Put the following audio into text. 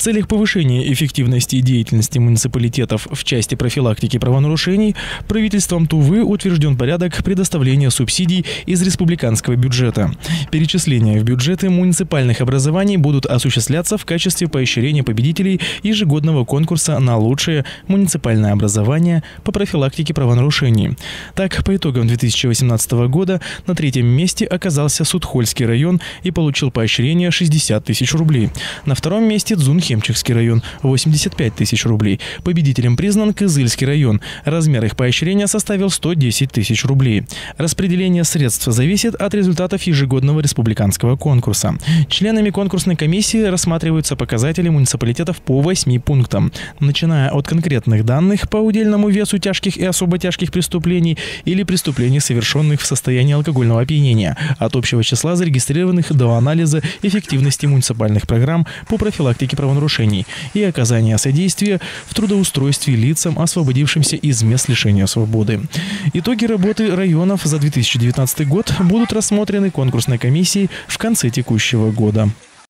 целях повышения эффективности деятельности муниципалитетов в части профилактики правонарушений правительством Тувы утвержден порядок предоставления субсидий из республиканского бюджета. Перечисления в бюджеты муниципальных образований будут осуществляться в качестве поощрения победителей ежегодного конкурса на лучшее муниципальное образование по профилактике правонарушений. Так, по итогам 2018 года на третьем месте оказался Судхольский район и получил поощрение 60 тысяч рублей. На втором месте Дзунхемчикский район – 85 тысяч рублей. Победителем признан Кызыльский район. Размер их поощрения составил 110 тысяч рублей. Распределение средств зависит от результатов ежегодного республиканского конкурса. Членами конкурсной комиссии рассматриваются показатели муниципалитетов по 8 пунктам, начиная от конкретных данных по удельному весу тяжких и особо тяжких преступлений или преступлений, совершенных в состоянии алкогольного опьянения, от общего числа зарегистрированных до анализа эффективности муниципальных программ по профилактике правонарушений и оказания содействия в трудоустройстве лицам, освободившимся из мест лишения свободы. Итоги работы районов за 2019 год будут рассмотрены конкурсной комиссией в конце текущего года.